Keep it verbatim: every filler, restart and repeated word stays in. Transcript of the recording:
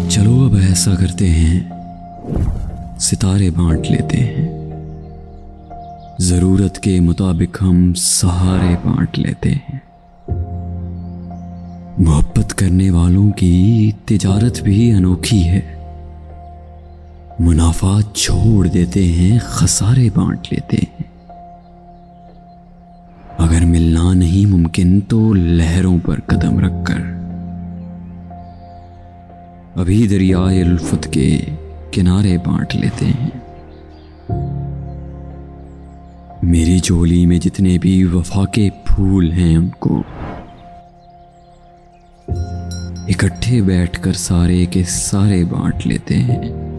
चलो अब ऐसा करते हैं, सितारे बांट लेते हैं। जरूरत के मुताबिक हम सहारे बांट लेते हैं। मोहब्बत करने वालों की तिजारत भी अनोखी है। मुनाफा छोड़ देते हैं, खसारे बांट लेते हैं। अगर मिलना नहीं मुमकिन तो लहरों पर कदम रखकर अभी दरियाए उल्फत के किनारे बांट लेते हैं। मेरी झोली में जितने भी वफा के फूल हैं उनको इकट्ठे बैठकर सारे के सारे बांट लेते हैं।